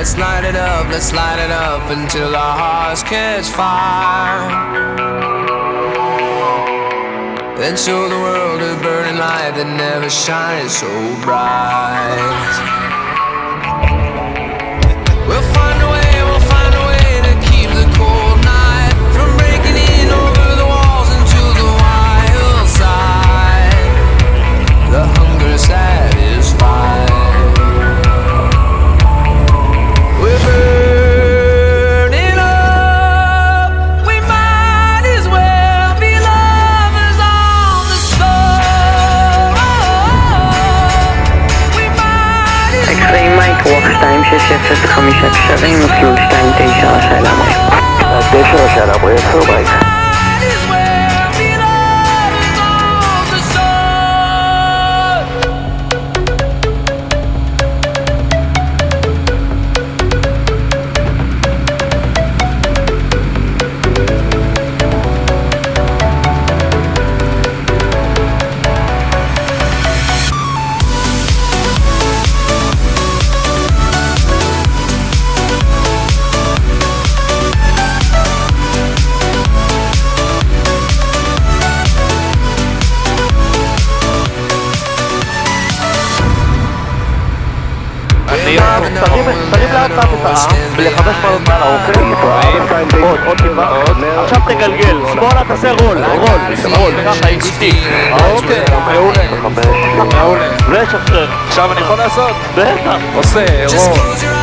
Let's light it up until our hearts catch fire. Then show the world a burning light that never shines so bright. We'll find a way to keep the cold night from breaking in over the walls into the wild side. The hunger satisfied. We're burning up. We might as well be lovers on the soul. We might as well. X-ray Mike, רוח 260 קשרים, מסלול 29 רשאי להמריא. 9 רשאי להמריא, X-ray Mike. תרים לאט לאט את העם ולחמש מעלות מעל האופן. עוד טיפה. עכשיו תגלגל, שמאלה תעשה רול, ככה איתי. אוקיי, מעולה. ושחרר. עכשיו אני יכול לעשות? בטח. עושה רול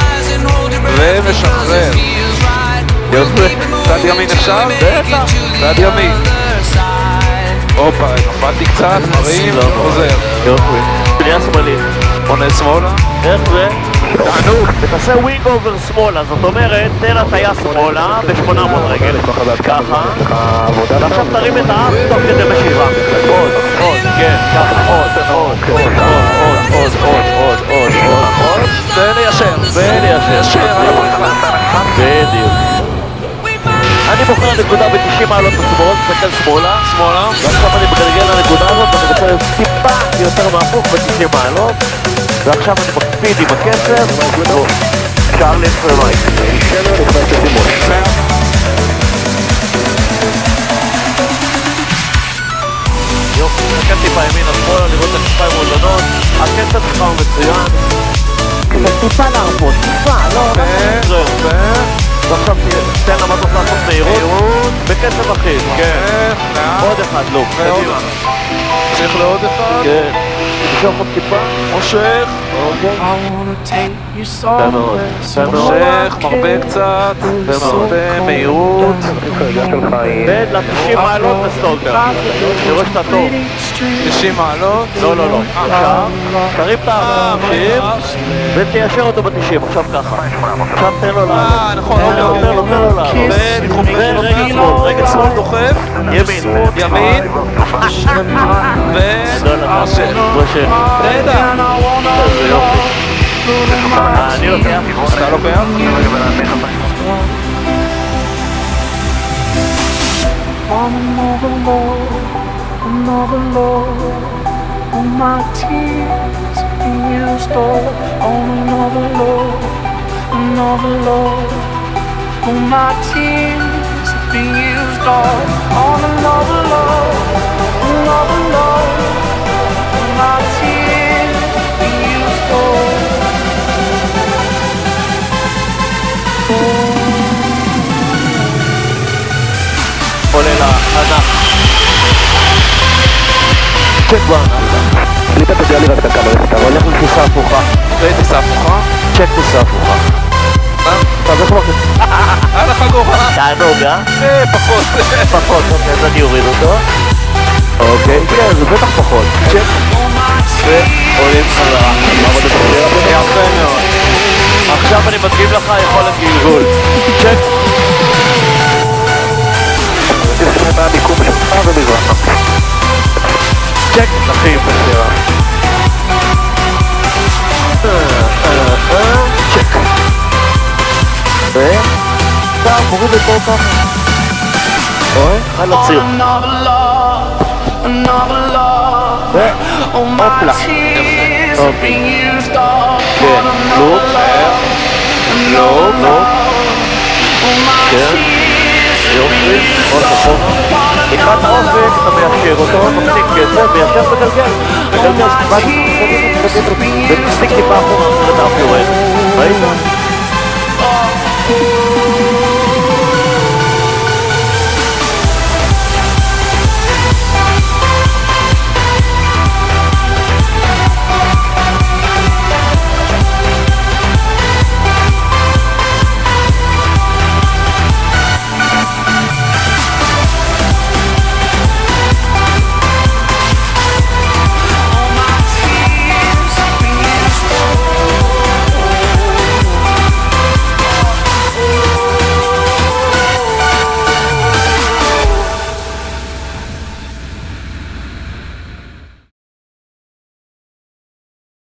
ומשחרר. יופי. צד ימין אפשר? בטח. צד ימין. הופה, נפלתי קצת, מרים, חוזר. יופי. פנייה שמאלית. עונה שמאלה. איך זה? תענוג. ותעשה ווינג אובר שמאלה, זאת אומרת, תן הטיה שמאלה ב-800 רגל. ככה. ועכשיו תרים את האף תוך כדי משיבה. עוד, כן, ככה, עוד. וליישר על הבריכה. בדיוק. אני בוחר נקודה ב-90 מעלות בשמאל, תסתכל שמאלה. ועכשיו אני מגלגל לנקודה הזאת, ואני רוצה טיפה יותר מהפוך ב-90 מעלות. ועכשיו אני מקפיד עם הקצב. אפשר לפרמייק. יופי, תסתכל טיפה ימינה שמאלה, לראות את השפיים מולדנות. הקצב שלך הוא מצוין. טיפה להרפות, טיפה, לא, ועכשיו תן למטוס לעשות מהירות בקצב אחיד. כן, עוד אחד, לא, קדימה. צריך לעוד אחד? כן. תמשוך עוד טיפה. מושך. מושך, מרבה קצת, ומרבה מהירות. בין ל-90 מעלות וסטולטר. תראו שאתה טוב. 90 מעלות? לא. עכשיו, תרים את האחים ותיישר אותו ב-90, עכשיו ככה. עכשיו תן לו לעלות. נכון, תן לו לעלות. רגל שמאל דוחף. ימין. ומושך. נהדר. איזה יופי. אני לוקח. אתה לוקח? Another Lord, all my tears being used all on another Lord, all my tears being used all on another Lord, all my tears being used all. עולה לענק. צ'ק בענק. קליפה תודיע לי רק את הקאמרס, אתה הולך לטיסה הפוכה. טיסה הפוכה? צ'ק טיסה הפוכה. אתה זה כבר כזה. על החגורה. תענוג, פחות. פחות, אוקיי, אז אני אוריד אותו. אוקיי, כן, זה בטח פחות. צ'ק. ועולים חזרה. יפה מאוד. עכשיו אני מדגים לך יכולת גלגול. צ'ק. מה המיקום שלך ומזרחה. צ'ק, אחים בסדר. צ'ק. ואתה מוריד את פה ככה. רואה? על הציר. והופלה. אוקיי. כן, לוק. לא, לא. כן. יופי, עוד אחורה. לקראת האופק, אתה מיישר אותו, מפסיק כסף, מיישר וגלגל. וגלגל, ומפסיק טיפה אחורה, אחרת אף יורד. ראית?